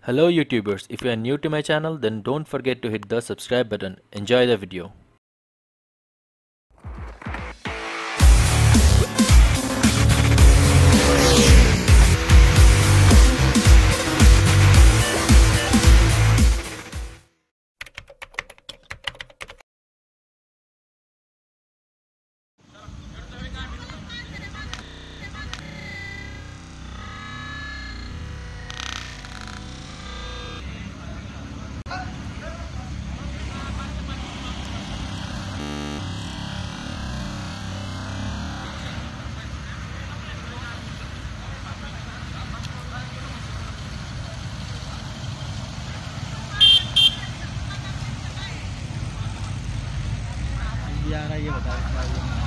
Hello YouTubers, if you are new to my channel then don't forget to hit the subscribe button. Enjoy the video. आ रहा है ये बता